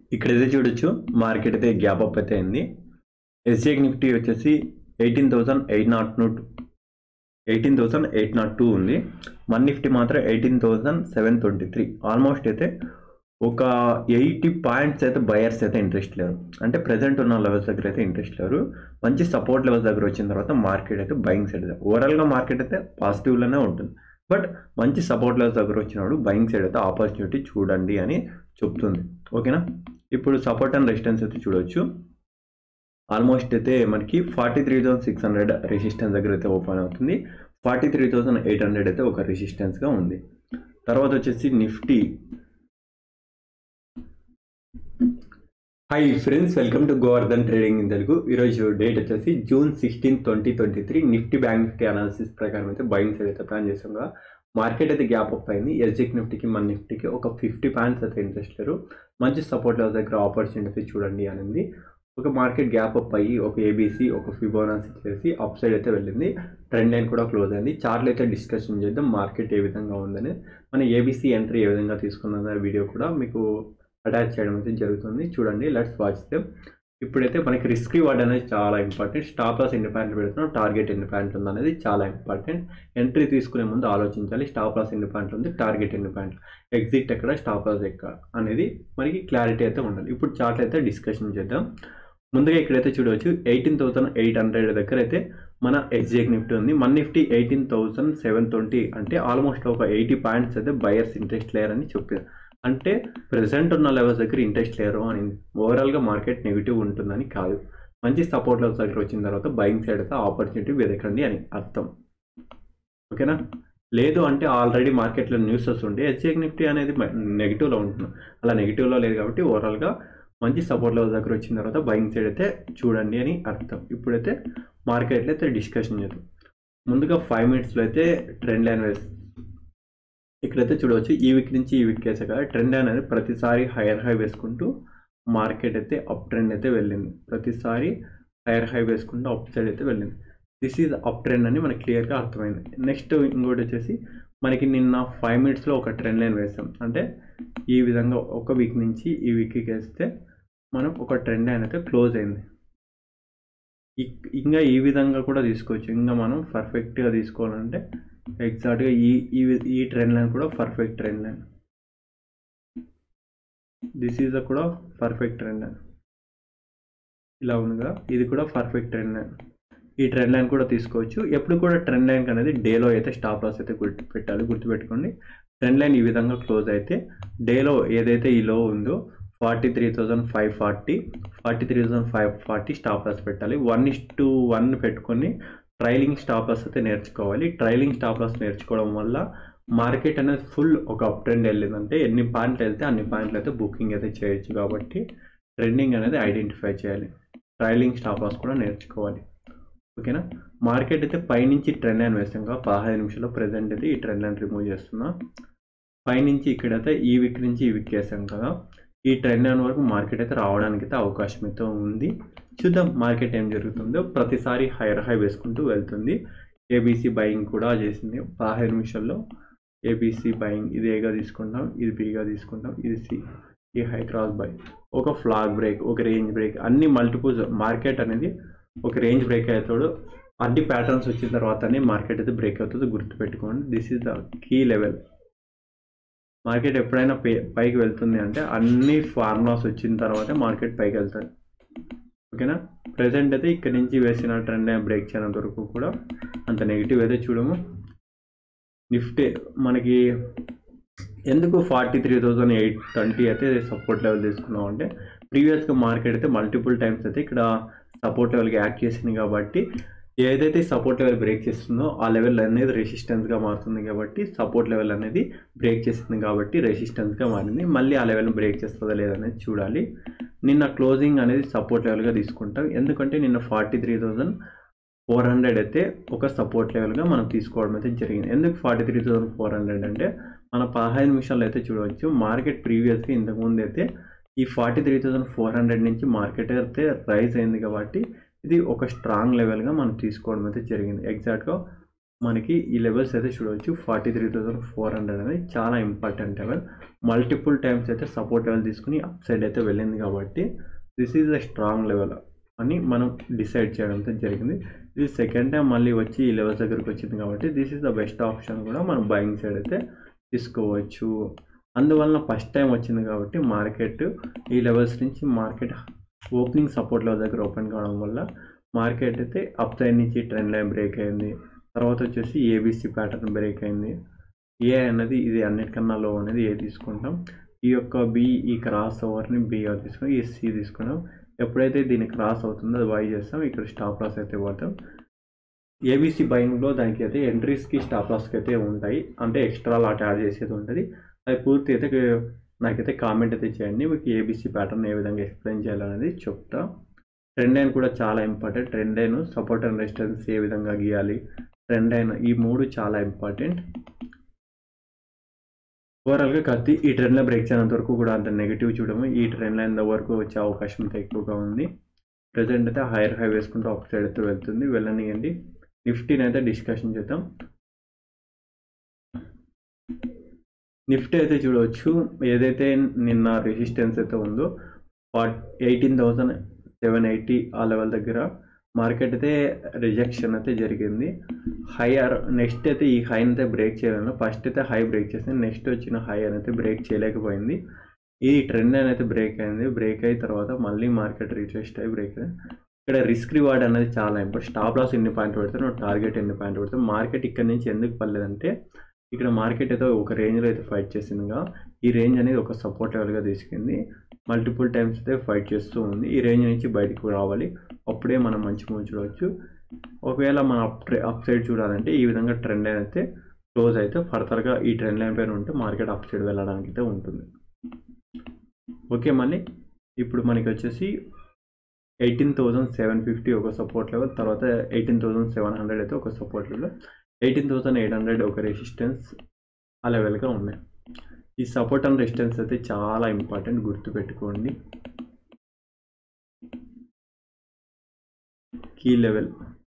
ఇక్కడైతే చూడొచ్చు మార్కెట్ అయితే గ్యాప్ అప్ అయితే అయింది. ఎస్జిఎక్ నిఫ్టీ వచ్చేసి 18,802 ఉంది. వన్ నిఫ్టీ మాత్రం 18,723. ఆల్మోస్ట్ అయితే ఒక 80 పాయింట్స్ అయితే బయర్స్ అయితే ఇంట్రెస్ట్ లేరు, అంటే ప్రెసెంట్ ఉన్న లెవెల్స్ దగ్గర అయితే ఇంట్రెస్ట్ లేరు. మంచి సపోర్ట్ లెవెల్స్ దగ్గర వచ్చిన తర్వాత మార్కెట్ అయితే బయింగ్ సైడ్ ఓవరాల్గా మార్కెట్ అయితే పాజిటివ్లోనే ఉంటుంది. బట్ మంచి సపోర్ట్ లెవెల్స్ దగ్గర వచ్చినప్పుడు బయింగ్ సైడ్ అయితే ఆపర్చునిటీ చూడండి అని చెప్తుంది. ఓకేనా, ఇప్పుడు సపోర్ట్ అండ్ రెసిస్టెన్స్ అయితే చూడవచ్చు. ఆల్మోస్ట్ అయితే మనకి 43,600 రెసిస్టెన్స్ దగ్గర అయితే ఓపెన్ అవుతుంది. 43,800 అయితే ఒక రెసిస్టెన్స్గా ఉంది. తర్వాత వచ్చేసి Nifty. Hi friends, welcome to Govardhan trading in Telugu. ఈరోజు డేట్ వచ్చేసి June 16, 2023. Nifty bank Nifty analysis ప్రకారం అయితే బయింగ్ సైడ్ అయితే ప్లాన్ చేసాం కదా. మార్కెట్ అయితే గ్యాప్ అప్ అయింది. ఎస్జిఎక్ నిఫ్టీకి మన నిఫ్టీకి ఒక 50 పాయింట్స్ అయితే ఇంట్రెస్ట్ లేరు. మంచి సపోర్ట్ లెవెల్స్ దగ్గర ఆపర్చునిటీ చూడండి అనేది. ఒక మార్కెట్ గ్యాప్ అప్ అయ్యి ఒక ఏబీసీ ఒక ఫిబోనాసీ చేసి అప్ సైడ్ అయితే వెళ్ళింది. ట్రెండ్ లైన్ కూడా క్లోజ్ అయింది. చార్ట్లు అయితే డిస్కషన్ చేద్దాం మార్కెట్ ఏ విధంగా ఉందని. మన ఏబీసీ ఎంట్రీ ఏ విధంగా తీసుకున్న వీడియో కూడా మీకు అటాచ్ చేయడం అయితే జరుగుతుంది. చూడండి, లెట్స్ వాచ్ దెమ్. ఇప్పుడైతే మనకి రిస్క్ రివార్డ్ అనేది చాలా ఇంపార్టెంట్. స్టాప్ లాస్ ఎన్ని పాయింట్లు పెడుతున్నాం, టార్గెట్ ఎన్ని పాయింట్లు ఉంది అనేది చాలా ఇంపార్టెంట్. ఎంట్రీ తీసుకునే ముందు ఆలోచించాలి. స్టాప్ లాస్ ఎన్ని పాయింట్లు ఉంది, టార్గెట్ ఎన్ని పాయింట్లు, ఎగ్జిట్ ఎక్కడ, స్టాప్ లాస్ ఎక్కడ అనేది మనకి క్లారిటీ అయితే ఉండాలి. ఇప్పుడు చార్ట్ అయితే డిస్కషన్ చేద్దాం. ముందుగా ఇక్కడైతే చూడవచ్చు 18,800 దగ్గర అయితే మన ఎస్జిఎక్ నిఫ్టీ ఉంది. మన నిఫ్టీ 18,720, అంటే ఆల్మోస్ట్ ఒక 80 పాయింట్స్ అయితే బయర్స్ ఇంట్రెస్ట్ లేరని చెప్పారు. అంటే ప్రెసెంట్ ఉన్న లెవెల్స్ దగ్గర ఇంట్రెస్ట్ లేరు అని. ఓవరాల్గా మార్కెట్ నెగిటివ్ ఉంటుందని కాదు. మంచి సపోర్ట్ లెవెల్స్ దగ్గర వచ్చిన తర్వాత బయింగ్ సైడ్ అయితే ఆపర్చునిటీ వెతకండి అని అర్థం. ఓకేనా, లేదు అంటే ఆల్రెడీ మార్కెట్లో న్యూస్ వస్తుంటే ఎస్జిఎక్ నిఫ్టీ అనేది నెగిటివ్లో ఉంటుంది. అలా నెగిటివ్లో లేదు కాబట్టి ఓవరాల్గా మంచి సపోర్ట్ లెవెల్స్ దగ్గర వచ్చిన తర్వాత బయింగ్ సైడ్ అయితే చూడండి అని అర్థం. ఇప్పుడైతే మార్కెట్లో అయితే డిస్కషన్ చేద్దాం. ముందుగా 5 మినిట్స్లో అయితే ట్రెండ్ లైన్ ఇక్కడైతే చూడవచ్చు. ఈ వీక్ నుంచి ఈ వీక్ కేసే కదా, ట్రెండ్ లైన్ అనేది ప్రతిసారి హైయర్ హై వేసుకుంటూ మార్కెట్ అయితే అప్ ట్రెండ్ అయితే వెళ్ళింది. ప్రతిసారి హైయర్ హై వేసుకుంటూ అప్ సైడ్ అయితే వెళ్ళింది. దిస్ ఈజ్ అప్ ట్రెండ్ అని మనకి క్లియర్గా అర్థమైంది. నెక్స్ట్ ఇంకోటి వచ్చేసి మనకి నిన్న 5 మినిట్స్లో ఒక ట్రెండ్ లైన్ వేసాం. అంటే ఈ విధంగా ఒక వీక్ నుంచి ఈ వీక్కి వేస్తే మనం ఒక ట్రెండ్ లైన్ అయితే క్లోజ్ అయింది. ఇంకా ఈ విధంగా కూడా తీసుకోవచ్చు. ఇంకా మనం పర్ఫెక్ట్గా తీసుకోవాలంటే ఎగ్జాక్ట్గా ఈ ట్రెండ్ లైన్ కూడా perfect trend line. This is కూడా పర్ఫెక్ట్ ట్రెండ్ లైన్. ఇలా ఉంది కదా, ఇది కూడా పర్ఫెక్ట్ ట్రెండ్ లైన్. ఈ ట్రెండ్ లైన్ కూడా తీసుకోవచ్చు. ఎప్పుడు కూడా ట్రెండ్ లైన్ అనేది డేలో అయితే స్టాప్ లాస్ అయితే గుర్తుపెట్టుకోండి. ట్రెండ్ లైన్ ఈ విధంగా క్లోజ్ అయితే డేలో ఏదైతే ఈ లో ఉందో 43,540, 43,540 స్టాప్ లాస్ పెట్టాలి. 1:1 పెట్టుకొని ట్రైలింగ్ స్టాప్ లాస్ అయితే నేర్చుకోవాలి. ట్రైలింగ్ స్టాప్ లాస్ నేర్చుకోవడం వల్ల మార్కెట్ అనేది ఫుల్ ఒక అప్ ట్రెండ్ వెళ్ళిందంటే ఎన్ని పాయింట్లు వెళ్తే అన్ని పాయింట్లు అయితే బుకింగ్ అయితే చేయొచ్చు. కాబట్టి ట్రెండింగ్ అనేది ఐడెంటిఫై చేయాలి. ట్రైలింగ్ స్టాప్ లాస్ కూడా నేర్చుకోవాలి. ఓకేనా, మార్కెట్ అయితే పైనుంచి ట్రెండ్ లైన్ వేస్తాం కదా 15 నిమిషాల్లో. ప్రెసెంట్ అయితే ఈ ట్రెండ్ లైన్ రిమూవ్ చేస్తున్నా. పైనుంచి ఇక్కడైతే ఈ వీక్ నుంచి ఈ వీక్ వేసాం కదా, ఈ ట్రెండ్ లైన్ వరకు మార్కెట్ అయితే రావడానికి అయితే అవకాశం అయితే ఉంది. చూద్దాం మార్కెట్ ఏం జరుగుతుందో. ప్రతిసారి హైయర్ హై వేసుకుంటూ వెళ్తుంది. ఏబీసీ బయింగ్ కూడా చేసింది 15 నిమిషాల్లో. ఏబీసీ బయింగ్, ఇది ఏగా తీసుకుంటాం, ఇది బీగా తీసుకుంటాం, ఇది సి. ఈ హై క్రాస్ బై, ఒక ఫ్లాగ్ బ్రేక్, ఒక రేంజ్ బ్రేక్, అన్ని మల్టిపుల్స్. మార్కెట్ అనేది ఒక రేంజ్ బ్రేక్ అవుతాడు. అన్ని ప్యాటర్న్స్ వచ్చిన తర్వాతనే మార్కెట్ అయితే బ్రేక్ అవుతుంది, గుర్తుపెట్టుకోండి. This is the key level. Market ఎప్పుడైనా పైకి వెళ్తుంది అంటే అన్ని ఫార్ములాస్ వచ్చిన తర్వాతే మార్కెట్ పైకి వెళ్తుంది. ఓకేనా, ప్రెసెంట్ అయితే ఇక్కడ నుంచి వేసిన ట్రెండ్ బ్రేక్ చేయనంత వరకు కూడా అంత నెగిటివ్ అయితే చూడము. నిఫ్టీ మనకి ఎందుకు 43,820 అయితే సపోర్ట్ లెవెల్ తీసుకున్నాం అంటే ప్రీవియస్గా మార్కెట్ అయితే మల్టిపుల్ టైమ్స్ అయితే ఇక్కడ సపోర్ట్ లెవెల్కి యాక్ట్ చేసింది. కాబట్టి ఏదైతే సపోర్ట్ లెవెల్ బ్రేక్ చేస్తుందో ఆ లెవెల్ అనేది రెసిస్టెన్స్గా మారుతుంది. కాబట్టి సపోర్ట్ లెవెల్ అనేది బ్రేక్ చేసింది కాబట్టి రెసిస్టెన్స్గా మారింది. మళ్ళీ ఆ లెవెల్ని బ్రేక్ చేస్తుందా లేదనేది చూడాలి. నిన్న క్లోజింగ్ అనేది సపోర్ట్ లెవెల్గా తీసుకుంటాం. ఎందుకంటే నిన్న 43,400 అయితే ఒక సపోర్ట్ లెవెల్గా మనం తీసుకోవడం అయితే జరిగింది. ఎందుకు 43,400 అంటే మన 15 నిమిషాల్లో అయితే చూడవచ్చు. మార్కెట్ ప్రీవియస్గా ఇంతకుముందు అయితే ఈ 43,400 నుంచి మార్కెట్ అయితే రైజ్ అయింది. కాబట్టి ఇది ఒక స్ట్రాంగ్ లెవెల్గా మనం తీసుకోవడం అయితే జరిగింది. ఎగ్జాక్ట్గా మనకి ఈ లెవెల్స్ అయితే చూడవచ్చు. 43,400 అనేది చాలా ఇంపార్టెంట్ లెవెల్. మల్టిపుల్ టైమ్స్ అయితే సపోర్ట్ లెవెల్ తీసుకుని అప్ సైడ్ అయితే వెళ్ళింది కాబట్టి this is the strong level అని మనం డిసైడ్ చేయడంతో జరిగింది. ఇది సెకండ్ టైం మళ్ళీ వచ్చి ఈ లెవెల్స్ దగ్గరికి వచ్చింది కాబట్టి this is the best option కూడా మనం బయింగ్ సైడ్ అయితే తీసుకోవచ్చు. అందువలన ఫస్ట్ టైం వచ్చింది కాబట్టి మార్కెట్ ఈ లెవెల్స్ నుంచి మార్కెట్ ఓపెనింగ్ సపోర్ట్ లెవెల్ దగ్గర ఓపెన్ కావడం వల్ల మార్కెట్ అయితే అప్ సైడ్ నుంచి ట్రెండ్ లైన్ బ్రేక్ అయింది. తర్వాత వచ్చేసి ఏబిసి ప్యాటర్న్ బ్రేక్ అయింది. ఏ అనేది ఇది అన్నిటికన్నా లో అనేది ఏ తీసుకుంటాం. ఈ యొక్క బి ఈ క్రాస్ ఓవర్ని బిగా తీసుకుని ఈ సి తీసుకున్నాం. ఎప్పుడైతే దీన్ని క్రాస్ అవుతుందో అది బై చేస్తాం. ఇక్కడ స్టాప్ లాస్ అయితే పడతాం. ఏబిసి బయింగ్లో దానికి అయితే ఎంట్రీస్కి స్టాప్ లాస్కి అయితే ఉంటాయి. అంటే ఎక్స్ట్రా లాట్ యాడ్ చేసేది ఉంటుంది. అది పూర్తి అయితే నాకైతే కామెంట్ అయితే చేయండి. మీకు ఏబిసి ప్యాటర్న్ ఏ విధంగా ఎక్స్ప్లెయిన్ చేయాలనేది చెప్తా. ట్రెండ్ లైన్ కూడా చాలా important. Trend line support and resistance ఏ విధంగా గీయాలి, ట్రెండ్ లైన్ ఈ మూడు చాలా ఇంపార్టెంట్. ఓవరాల్గా కత్తి ఈ ట్రెండ్ లైన్ బ్రేక్ చేయనంత వరకు కూడా అంత నెగిటివ్ చూడము. ఈ ట్రెండ్ లైన్ వరకు వచ్చే అవకాశం అయితే ఎక్కువగా ఉంది. ప్రజెంట్ అయితే హైయర్ హై వేసుకుంటూ అప్ సైడ్ అయితే వెళ్తుంది. వెళ్ళనియండి. నిఫ్టీని అయితే డిస్కషన్ చేద్దాం. నిఫ్టీ అయితే చూడవచ్చు. ఏదైతే నిన్న రెసిస్టెన్స్ అయితే ఉందో 18,780 ఆ లెవెల్ దగ్గర మార్కెట్ అయితే రిజెక్షన్ అయితే జరిగింది. హైయర్ నెక్స్ట్ అయితే ఈ హై అయితే బ్రేక్ చేయలేదు. ఫస్ట్ అయితే హై బ్రేక్ చేసింది. నెక్స్ట్ వచ్చిన హై అయితే బ్రేక్ చేయలేకపోయింది. ఈ ట్రెండ్ అయితే బ్రేక్ అయింది. బ్రేక్ అయిన తర్వాత మళ్ళీ మార్కెట్ రీటెస్ట్ అయ్యి బ్రేక్ అయింది. ఇక్కడ రిస్క్ రివార్డ్ అనేది చాలా ఇంపార్టెంట్. స్టాప్ లాస్ ఎన్ని పాయింట్ పెడతారు, టార్గెట్ ఎన్ని పాయింట్ పెడతారు. మార్కెట్ ఇక్కడ నుంచి ఎందుకు పడలేదంటే ఇక్కడ మార్కెట్ అయితే ఒక రేంజ్లో అయితే ఫైట్ చేసిందిగా ఈ రేంజ్ అనేది ఒక సపోర్ట్ లెవెల్గా తీసుకుంది. మల్టిపుల్ టైమ్స్ అయితే ఫైట్ చేస్తూ ఉంది. ఈ రేంజ్ నుంచి బయటకు రావాలి. అప్పుడే మనం మంచి మూవ్ చూడవచ్చు. ఒకవేళ మనం అప్ సైడ్ చూడాలంటే ఈ విధంగా ట్రెండ్ లైన్ అయితే క్లోజ్ అయితే ఫర్దర్గా ఈ ట్రెండ్ లైన్ పైన ఉంటే మార్కెట్ అప్ సైడ్ వెళ్ళడానికి అయితే ఉంటుంది. ఓకే, మళ్ళీ ఇప్పుడు మనకి వచ్చేసి 18,750 ఒక సపోర్ట్ లెవెల్, తర్వాత 18,700 అయితే ఒక సపోర్ట్ లెవెల్, 18,800 ఒక రెసిస్టెన్స్ ఆ లెవెల్గా ఉన్నాయి. ఈ సపోర్ట్ అండ్ రెసిస్టెన్స్ అయితే చాలా ఇంపార్టెంట్, గుర్తుపెట్టుకోండి. కీ లెవెల్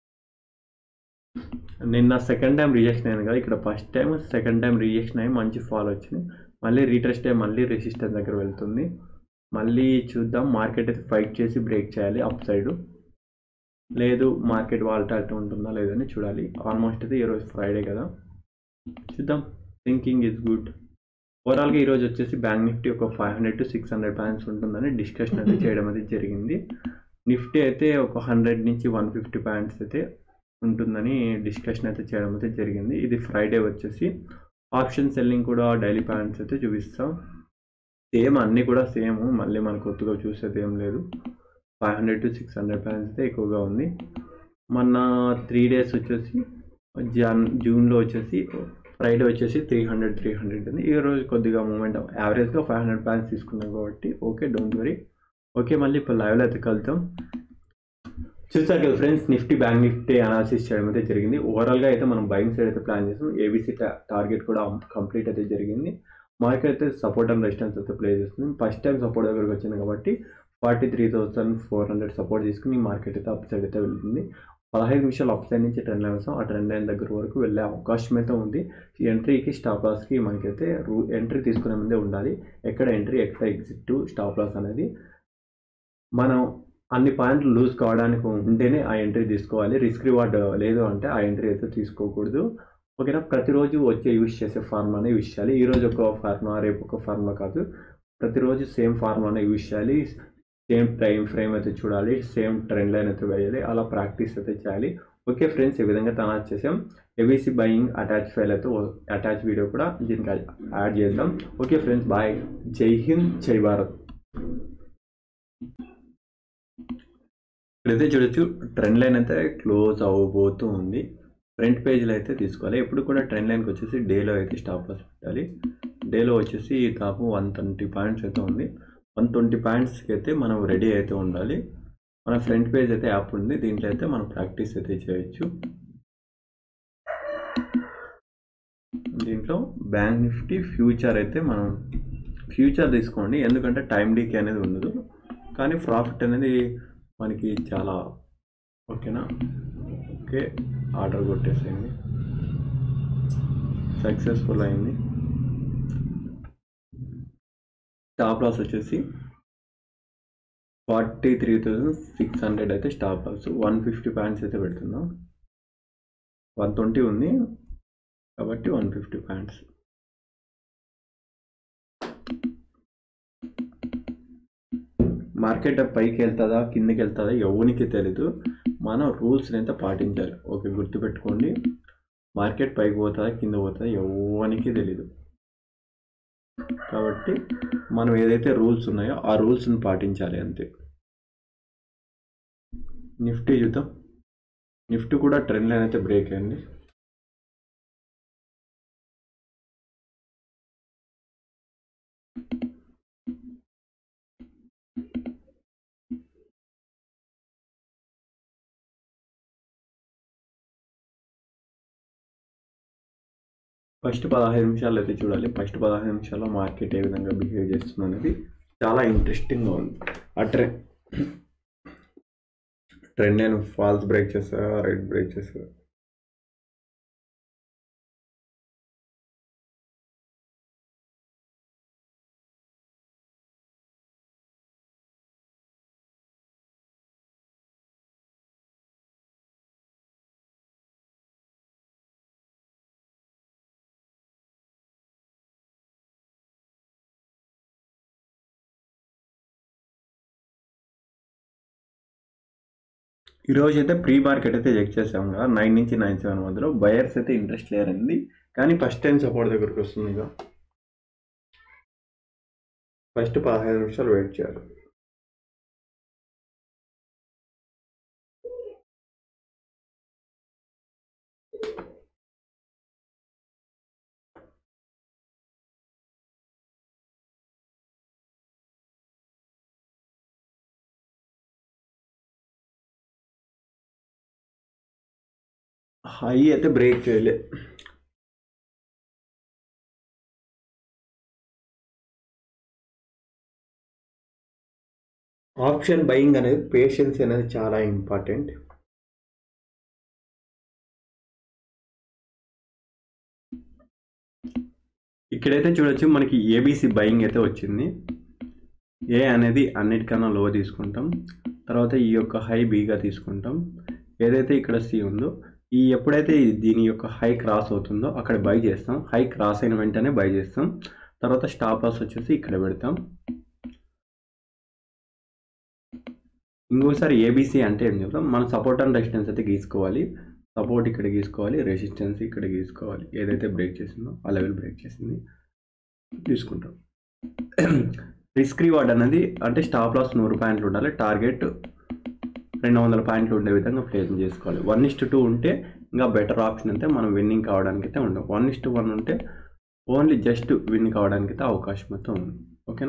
నిన్న సెకండ్ టైం రిజెక్షన్ అయింది కదా, ఇక్కడ first time second time rejection అయ్యి మంచి ఫాల్ వచ్చింది. మళ్ళీ రీటెస్ట్ అయ్యి మళ్ళీ రెసిస్టెన్స్ దగ్గర వెళ్తుంది. మళ్ళీ చూద్దాం. మార్కెట్ అయితే ఫైట్ చేసి బ్రేక్ చేయాలి అప్ సైడ్. లేదు మార్కెట్ వాలటాలిటీ ఉంటుందా లేదని చూడాలి. ఆల్మోస్ట్ అయితే ఈరోజు ఫ్రైడే కదా, చూద్దాం. Thinking is good. ఓవరాల్గా ఈరోజు వచ్చేసి బ్యాంక్ నిఫ్టీ ఒక 500 to 600 పాయింట్స్ ఉంటుందని డిస్కషన్ అయితే చేయడం అయితే జరిగింది. నిఫ్టీ అయితే ఒక 100 నుంచి 150 పాయింట్స్ అయితే ఉంటుందని డిస్కషన్ అయితే చేయడం అయితే జరిగింది. ఇది ఫ్రైడే వచ్చేసి ఆప్షన్ సెల్లింగ్ కూడా డైలీ పాయింట్స్ అయితే చూపిస్తాం. సేమ్ అన్నీ కూడా సేమ్, మళ్ళీ మనకు కొత్తగా చూసేది ఏం లేదు. 500 to 600 పాయింట్స్ అయితే ఎక్కువగా ఉంది. మొన్న 3 days వచ్చేసి జూన్లో వచ్చేసి ఫ్రైడే వచ్చేసి 300 ఉంది. ఈరోజు కొద్దిగా మూమెంట్ యావరేజ్గా 500 పాయింట్స్ తీసుకున్నాం కాబట్టి ఓకే, డోంట్ వరీ. ఓకే, మళ్ళీ ఇప్పుడు లైవ్లో అయితే కలుద్దాం. చూసారు కదా friends, Nifty bank Nifty analysis చేయడం అయితే జరిగింది. ఓవరాల్గా అయితే మనం బయింగ్ సైడ్ అయితే ప్లాన్ చేసాం. ఏబీసీ టార్గెట్ కూడా కంప్లీట్ అయితే జరిగింది. మార్కెట్ అయితే సపోర్ట్ అండ్ రెసిస్టెన్స్ అయితే ప్లే చేస్తుంది. ఫస్ట్ టైం సపోర్ట్ దగ్గరకు వచ్చింది కాబట్టి 43,400 సపోర్ట్ తీసుకుని మార్కెట్ అయితే అప్ సైడ్ అయితే వెళ్తుంది. 15 నిమిషాలు అప్ సైడ్ నుంచి ట్రెండ్ లైన్ వస్తాం. ఆ ట్రెండ్ లైన్ దగ్గర వరకు వెళ్ళే అవకాశం అయితే ఉంది. ఎంట్రీకి స్టాప్ లాస్కి మనకైతే ఎంట్రీ తీసుకునే ముందే ఉండాలి. ఎక్కడ ఎంట్రీ ఎక్కడ ఎగ్జిట్ స్టాప్ లాస్ అనేది మనం అన్ని పాయింట్లు లూజ్ కావడానికి ఉంటేనే ఆ ఎంట్రీ తీసుకోవాలి. రిస్క్ రివార్డ్ లేదు అంటే ఆ ఎంట్రీ అయితే తీసుకోకూడదు. ఓకేనా. ప్రతిరోజు వచ్చే యూజ్ చేసే ఫార్మానే యూజ్ చేయాలి. ఈరోజు ఒక ఫార్మా, రేపు ఒక ఫార్మా కాదు, ప్రతిరోజు సేమ్ ఫార్మానే యూజ్ చేయాలి. సేమ్ టైం ఫ్రేమ్ అయితే చూడాలి, సేమ్ ట్రెండ్ లైన్ అయితే వేయాలి. అలా ప్రాక్టీస్ అయితే చేయాలి. ఓకే ఫ్రెండ్స్, ఈ విధంగా తయారు చేసాం. ఏబీసీ బయింగ్ అటాచ్ ఫైల్ అయితే అటాచ్ వీడియో కూడా దీనికి యాడ్ చేద్దాం. Okay friends, bye. జై హింద్, జై భారత్. ఇక్కడైతే చూడొచ్చు ట్రెండ్ లైన్ అయితే క్లోజ్ అవ్వబోతూ ఉంది. ఫ్రంట్ పేజ్లో అయితే తీసుకోవాలి. ఎప్పుడు కూడా ట్రెండ్ లైన్కి వచ్చేసి డేలో అయితే స్టాప్ లాస్ పెట్టాలి. డేలో వచ్చేసి దాదాపు 120 పాయింట్స్ అయితే ఉంది. 120 పాయింట్స్కి అయితే మనం రెడీ అయితే ఉండాలి. మన ఫ్రంట్ పేజ్ అయితే యాప్ ఉంది, దీంట్లో అయితే మనం ప్రాక్టీస్ అయితే చేయొచ్చు. దీంట్లో బ్యాంక్ నిఫ్టీ ఫ్యూచర్ అయితే మనం ఫ్యూచర్ తీసుకోండి, ఎందుకంటే టైం డీకే అనేది ఉండదు, కానీ ప్రాఫిట్ అనేది మనకి చాలా. ఓకేనా. ఓకే, ఆర్డర్ కొట్టేసేయండి. సక్సెస్ఫుల్ అయింది. స్టాప్ లాస్ వచ్చేసి 43,600 అయితే స్టాప్ లాస్. 150 పాయింట్స్ అయితే పెడుతున్నాం. 120 ఉంది కాబట్టి 150 పాయింట్స్. మార్కెట్ పైకి వెళ్తుందా కిందకి వెళ్తుందా ఎవరికి తెలీదు. మనం రూల్స్ని అయితే పాటించాలి. ఓకే, గుర్తుపెట్టుకోండి. మార్కెట్ పైకి పోతుందా కింద పోతుందా ఎవరికి తెలీదు. కాబట్టి మనం ఏదైతే రూల్స్ ఉన్నాయో ఆ రూల్స్ని పాటించాలి అంతే. నిఫ్టీ చూద్దాం. నిఫ్టీ కూడా ట్రెండ్ లైన్ అయితే బ్రేక్ అయింది. ఫస్ట్ 15 నిమిషాలు అయితే చూడాలి. ఫస్ట్ 15 నిమిషాల్లో మార్కెట్ ఏ విధంగా బిహేవ్ చేస్తుంది అనేది చాలా ఇంట్రెస్టింగ్గా ఉంది. ఆ ట్రెండ్ నేను ఫాల్స్ బ్రేక్ చేస్తా, రైట్ బ్రేక్ చేస్తా. ఈరోజు అయితే ప్రీ మార్కెట్ అయితే చెక్ చేసాము కదా, 9 నుంచి 9.7 మధ్యలో బయర్స్ అయితే ఇంట్రెస్ట్ లేరండి. కానీ ఫస్ట్ టైం సపోర్ట్ దగ్గరికి వస్తుంది. ఇక ఫస్ట్ 15 నిమిషాలు వెయిట్ చేయాలి. హై అయితే బ్రేక్ చేయలే. ఆప్షన్ బయింగ్ అనేది పేషెన్స్ అనేది చాలా ఇంపార్టెంట్. ఇక్కడైతే చూడొచ్చు మనకి ఏబీసీ బయింగ్ అయితే వచ్చింది. ఏ అనేది అన్నిటికన్నా లో తీసుకుంటాం. తర్వాత ఈ యొక్క హై బీగా తీసుకుంటాం. ఏదైతే ఇక్కడ సి ఉందో ఎప్పుడైతే దీని యొక్క హై క్రాస్ అవుతుందో అక్కడ బై చేస్తాం. హై క్రాస్ అయిన వెంటనే బై చేస్తాం. తర్వాత స్టాప్ లాస్ వచ్చేసి ఇక్కడ పెడతాం. ఇంకోసారి ఏబీసీ అంటే ఏం చెప్తాం, మనం సపోర్ట్ అండ్ రెసిస్టెన్స్ అయితే గీసుకోవాలి. సపోర్ట్ ఇక్కడ గీసుకోవాలి, రెసిస్టెన్స్ ఇక్కడ గీసుకోవాలి. ఏదైతే బ్రేక్ చేసిందో ఆ లెవెల్ బ్రేక్ చేసింది తీసుకుంటాం. రిస్క్ రివార్డ్ అనేది అంటే స్టాప్ లాస్ 100 పాయింట్లు ఉండాలి. టార్గెట్ 200 పాయింట్లు ఉండే విధంగా ప్రయత్నం చేసుకోవాలి. 1:2 ఉంటే ఇంకా బెటర్ ఆప్షన్ అయితే మనం విన్నింగ్ కావడానికి అయితే ఉండవు. 1:1 ఉంటే ఓన్లీ జస్ట్ విన్ కావడానికి అయితే అవకాశం అయితే ఉంది. ఓకేనా?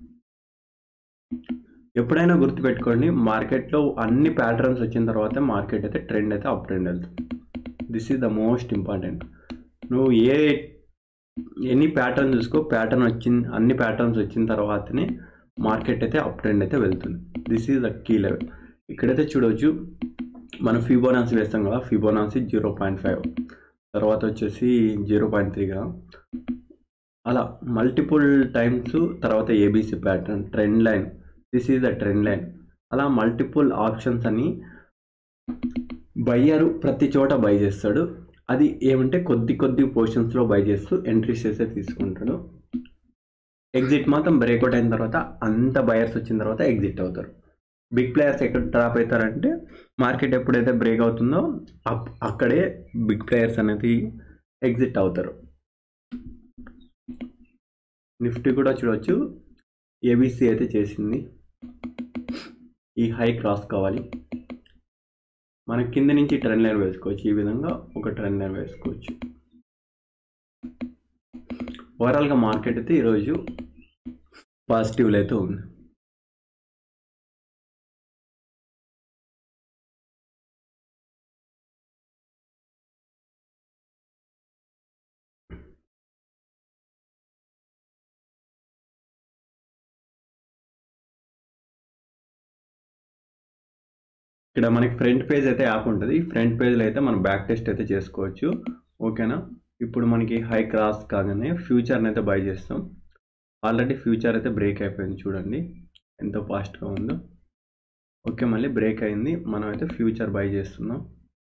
ఎప్పుడైనా గుర్తుపెట్టుకోండి, మార్కెట్లో అన్ని ప్యాటర్న్స్ వచ్చిన తర్వాత మార్కెట్ అయితే ట్రెండ్ అయితే అప్ ట్రెండ్ వెళ్తుంది. This is the most important. నువ్వు ఎనీ ప్యాటర్న్ చూసుకో, అన్ని ప్యాటర్న్స్ వచ్చిన తర్వాతనే మార్కెట్ అయితే అప్ ట్రెండ్ అయితే వెళ్తుంది. This is the key level. ఇక్కడైతే చూడవచ్చు మనం ఫిబోనాసీ వేస్తాం కదా, ఫిబోనాసీ 0.5, తర్వాత వచ్చేసి 0.3 కదా, అలా మల్టిపుల్ టైమ్స్. తర్వాత ABC pattern, trend line, this is the trend line. అలా మల్టిపుల్ ఆప్షన్స్ అని బయ్యరు ప్రతి చోట బై చేస్తాడు. అది ఏమంటే కొద్ది పోర్షన్స్లో బై చేస్తూ ఎంట్రీస్ చేసే తీసుకుంటాడు. ఎగ్జిట్ మాత్రం బ్రేక్అవుట్ అయిన తర్వాత అంత బయర్స్ వచ్చిన తర్వాత ఎగ్జిట్ అవుతారు. బిగ్ ప్లేయర్స్ ఎక్కడ డ్రాప్ అవుతారంటే మార్కెట్ ఎప్పుడైతే బ్రేక్ అవుతుందో అక్కడే బిగ్ ప్లేయర్స్ అనేది ఎగ్జిట్ అవుతారు. నిఫ్టీ కూడా చూడవచ్చు, ఏబీసీ అయితే చేసింది. ఈ హై క్రాస్ కావాలి. మన కింద నుంచి ట్రెండ్ లైన్ వేసుకోవచ్చు. ఈ విధంగా ఒక ట్రెండ్ లైన్ వేసుకోవచ్చు. ఓవరాల్గా మార్కెట్ అయితే ఈరోజు పాజిటివ్లో అయితే ఉంది. ఇక్కడ మనకి ఫ్రంట్ పేజ్ అయితే యాప్ ఉంటుంది. ఫ్రంట్ పేజ్లో అయితే మనం బ్యాక్ టెస్ట్ అయితే చేసుకోవచ్చు. ఓకేనా? ఇప్పుడు మనకి హై క్రాస్ కాగానే ఫ్యూచర్ని అయితే బై చేస్తాం. ఆల్రెడీ ఫ్యూచర్ అయితే బ్రేక్ అయిపోయింది, చూడండి ఎంత ఫాస్ట్గా ఉందో. ఓకే, మళ్ళీ బ్రేక్ అయింది, మనం అయితే ఫ్యూచర్ బై చేస్తున్నాం.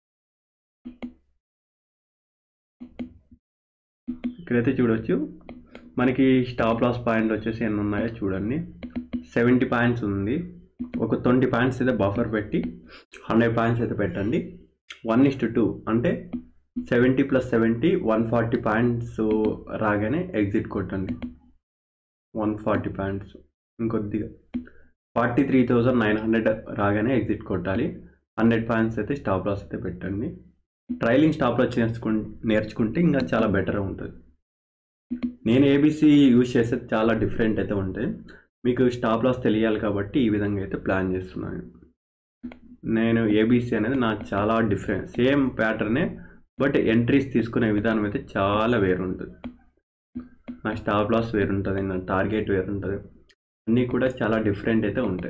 ఇక్కడైతే చూడొచ్చు మనకి స్టాప్ లాస్ పాయింట్ వచ్చేసి ఎన్ని ఉన్నాయో చూడండి. 70 పాయింట్స్ ఉంది. ఒక 20 పాయింట్స్ అయితే బఫర్ పెట్టి 100 పాయింట్స్ అయితే పెట్టండి. 1:2 అంటే 70 + 70 140 పాయింట్స్ రాగానే ఎగ్జిట్ కొట్టండి. 140 పాయింట్స్ ఇంకొద్దిగా 43,900 రాగానే ఎగ్జిట్ కొట్టాలి. 100 పాయింట్స్ అయితే స్టాప్ లాస్ అయితే పెట్టండి. ట్రైలింగ్ స్టాప్ లాస్ నేర్చుకుంటే ఇంకా చాలా బెటర్గా ఉంటుంది. నేను ఏబీసీ యూజ్ చేసేది చాలా డిఫరెంట్ అయితే ఉంటాయి. మీకు స్టాప్ లాస్ తెలియాలి కాబట్టి ఈ విధంగా అయితే ప్లాన్ చేస్తున్నాను. నేను ఏబీసీ అనేది నాకు చాలా డిఫరెంట్, సేమ్ ప్యాటర్నే, బట్ ఎంట్రీస్ తీసుకునే విధానం అయితే చాలా వేరుంటుంది. నా స్టాప్ లాస్ వేరుంటుంది, నా టార్గెట్ వేరుంటుంది, అన్నీ కూడా చాలా డిఫరెంట్ అయితే ఉంటాయి.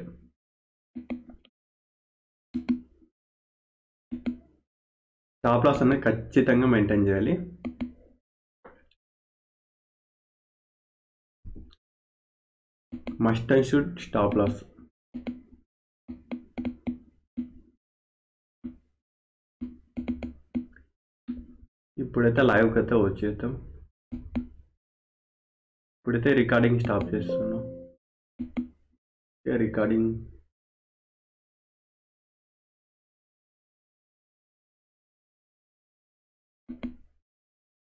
స్టాప్ లాస్ అనేది ఖచ్చితంగా మెయింటైన్ చేయాలి. Must and should stop loss. ఇప్పుడైతే లైవ్కి అయితే వచ్చేద్దాం. ఇప్పుడైతే రికార్డింగ్ స్టాప్ చేస్తున్నాం. రికార్డింగ్